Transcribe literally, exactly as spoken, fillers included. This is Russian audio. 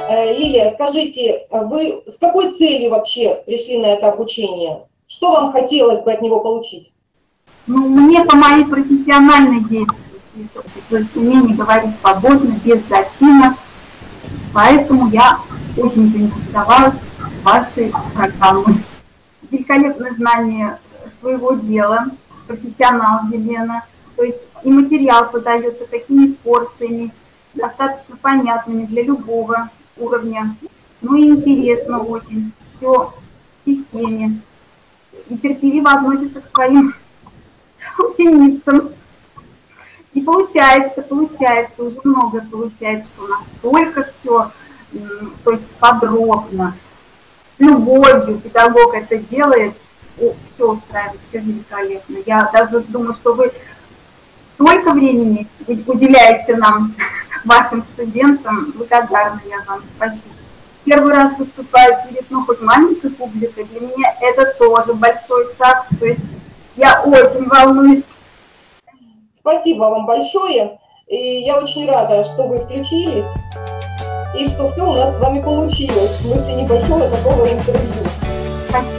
Э, Лилия, скажите, вы с какой целью вообще пришли на это обучение? Что вам хотелось бы от него получить? Ну, мне по моей профессиональной деятельности, то есть умение говорить свободно, без зачинов, поэтому я очень заинтересовалась вашей программой. Великолепное знание своего дела, профессионал Елена, то есть и материал подается такими порциями, достаточно понятными для любого уровня, ну и интересно очень, все в системе, и терпеливо относится к своим ученицам. И получается, получается, уже много получается у нас, только все, то есть подробно, с любовью педагог это делает, все устраивает, все великолепно. Я даже думаю, что вы столько времени уделяете нам, вашим студентам, благодарна я вам, спасибо. Первый раз выступаю перед, ну, хоть маленькой публикой, для меня это тоже большой шаг, то есть я очень волнуюсь. Спасибо вам большое, и я очень рада, что вы включились, и что все у нас с вами получилось, в смысле небольшого такого интервью. Спасибо.